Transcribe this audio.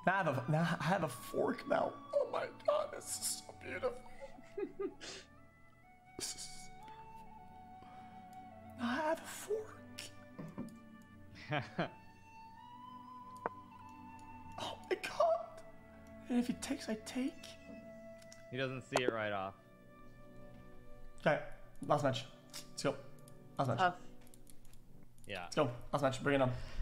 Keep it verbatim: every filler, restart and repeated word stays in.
Now I have a, now I have a fork now. Oh my god, this is so beautiful. This is... Now I have a fork. Oh my god. And if he takes, I take. He doesn't see it right off. Okay, last match. Let's go. Last match. Oh. Yeah. Let's go. Last match. Bring it on.